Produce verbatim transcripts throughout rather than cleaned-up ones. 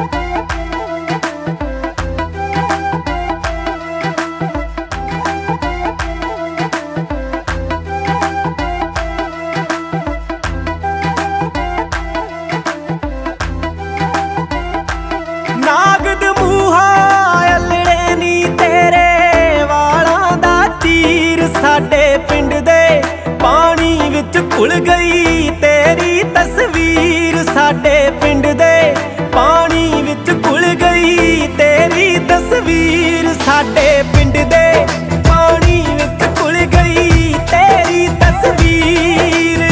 भुल गई तेरी तस्वीर साडे पिंड दे पानी विच घुल गई तेरी तस्वीर साडे पिंड दे पानी विच घुल गई तेरी तस्वीर।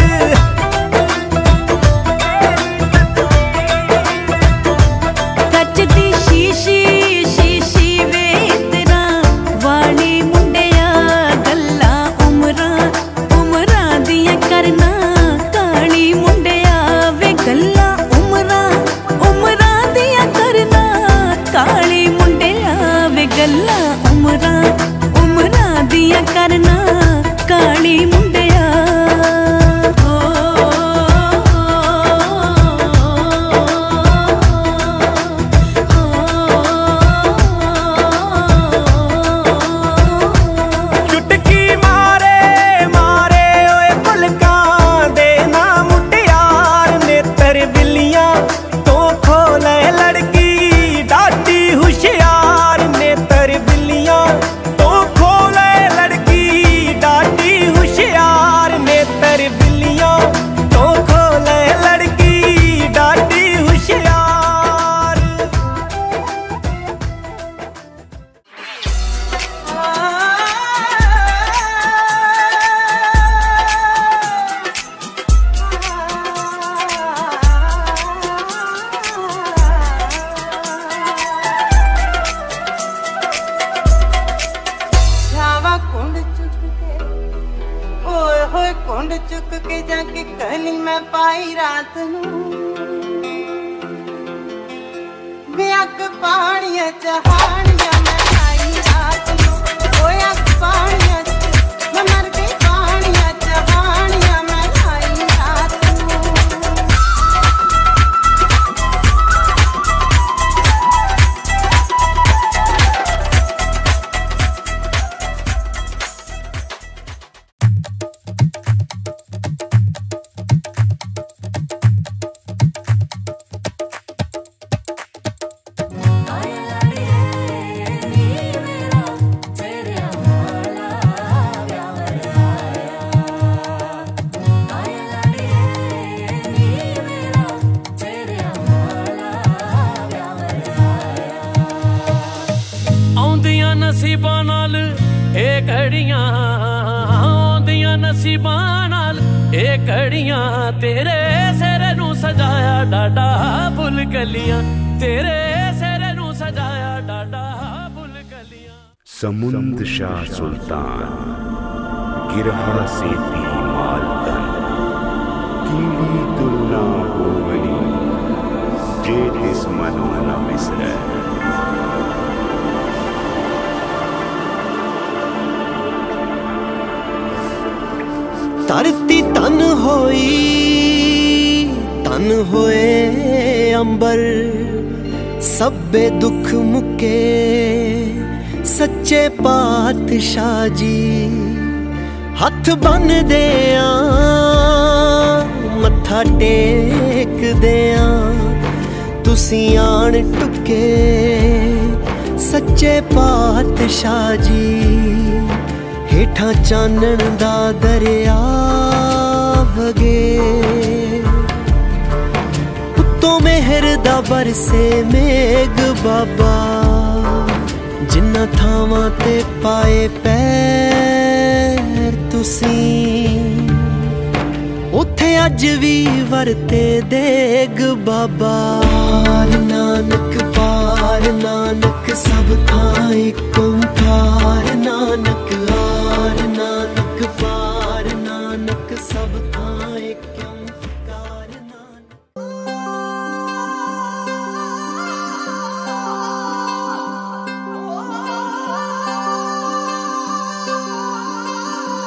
कच दी शीशी शीशी वे तेरा वाली मुंडिया गल्ला उमरा उमरा दिया करना काली मुंडिया वे गल्ला उमरा उमरा दिया करना काली मुंडिया वे गल्ला उमरा उमरा दिया करना काली मुंडिया। कुंड चुक के जाके कहनी मैं पाई रात नू बेअक पानिया चहानिया मैं आई रात नू ओया पानिया मैं मर गई पानिया चहानिया मैं आई रात नसीबां नाल ए घड़ियां आउंदियां नसीबां नाल ए घड़ियां तेरे सिरे नू सजाया डाडा फुल कलियां तेरे सिरे नू सजाया डाडा फुल कलियां। समुंद शाह सुल्तान गिरहा से ती मालतन कीड़ी तुलना हो गई जे तिस मनो न मिसरे। धरती तन होई तन होए अंबर सब्बे दुख मुके सच्चे पातशाह जी हथ बन दे मत्था टेक दे तुसी आन टुके सच्चे पातशाह जी हेठा चानन दा दरिया वगे उत्तों मेहर दा बरसे मेघ बाबा जिन्ना थावां ते पाए पैर तुसी उथे अज भी वरते देग बाबा। पार नानक पार नानक सब थां इक ओंकार नानक आर नानक पार नानक सब थां इक ओंकार नानक।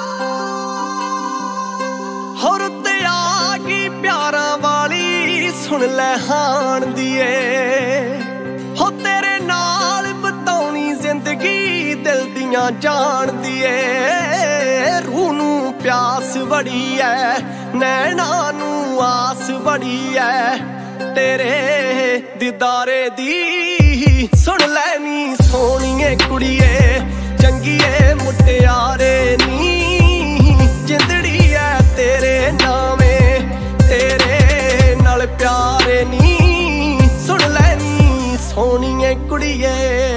होर ते आ गई प्यारा वाली सुन लै हाण दिए हो तेरे नाल बताउणी जिंदगी दिल दियां जान दिए रूह नू प्यास बड़ी है नैना नू आस बड़ी है तेरे दीदारे दी सुन लैनी सोहणीए कुड़िए चंगीए मुटियारे नी जिंदड़ी है तेरे नामे तेरे नाल प्यारे नी सुन लैनी सोहणीए कुड़िए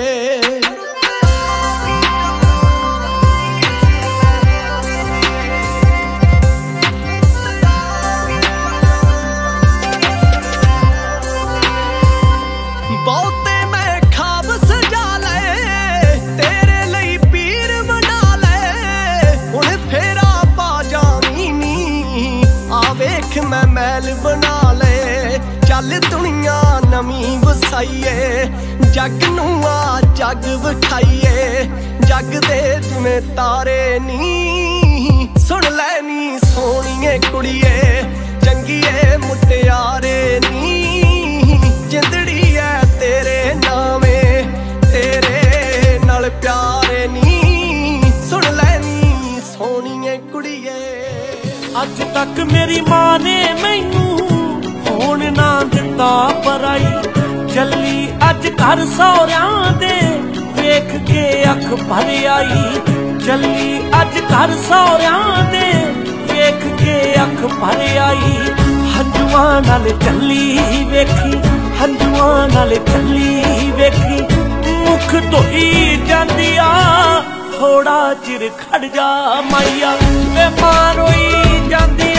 मैं महल बना ले चल दुनिया नवी वसाइए जग नू आ जग विठाइए जग दे जिवें तारे नी सुन लैनी सोहणीए कुड़िए चंगीए मुटियारे नी जिंदड़ी है तेरे नामे तेरे नाल प्यारे नी सुन लैनी सोहणीए कुड़िए अज तक मेरी मां ने मैनू होण ना दिता पराई चली अज घर सौहरियां दे वेख के अख भर आई चली अज घर सौहरियां दे वेख के अख भर आई हंजुआं नाल चली वेखी हंजुआं नाल चली वेखी मुख धोई जांदी आ थोड़ा चिर खड़ जा माइया वे मां रोई जांदी